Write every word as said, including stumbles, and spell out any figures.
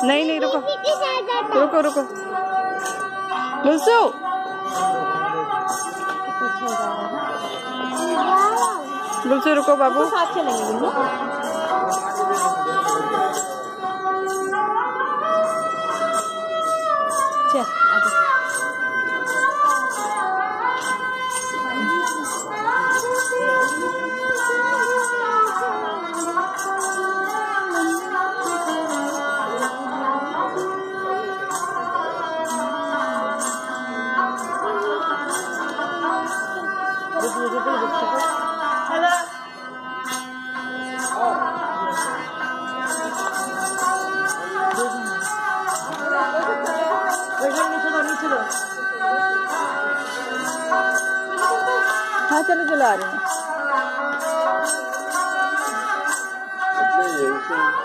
नहीं नहीं रुको रुको रुको बुलसु बुलसु रुको बाबू साथ चलेंगे हाँ चलो चलो आ रहे हैं।